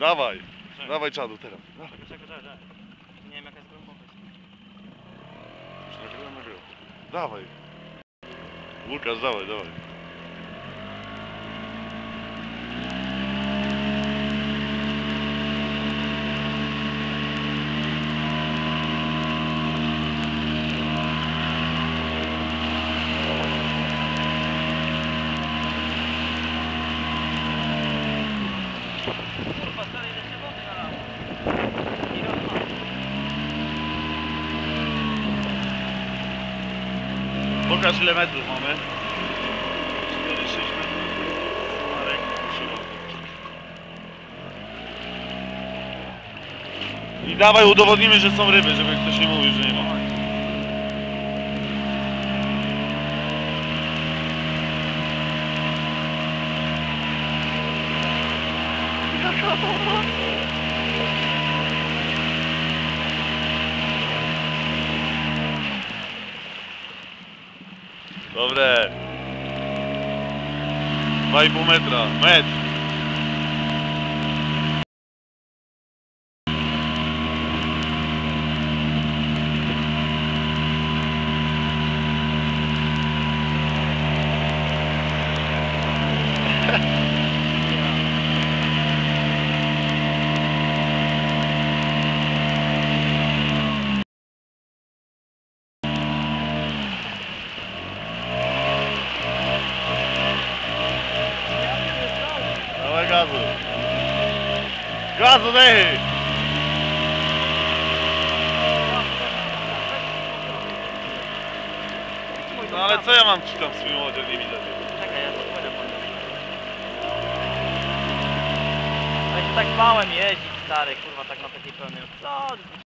Dawaj, dawaj czadu teraz. Czekaj. Nie wiem jaka jest głębokość. Nagrywa. Dawaj. Łukasz, dawaj. Kurwa, stary, ile się wody nalało. Pokaż ile metrów mamy. 4-6 metrów. Marek, i dawaj udowodnimy, że są ryby, żeby ktoś nie mówił, że nie ma. Dobre. 2,5 metra. Metr. Dawaj gazu. Gazu daj! No ale co ja mam ci tam w swoim łodzie, nie widać. Czekaj, ja to płynę po nim. Ja się tak bałem jeździć, stary, kurwa, tak na takiej pełnej. Co?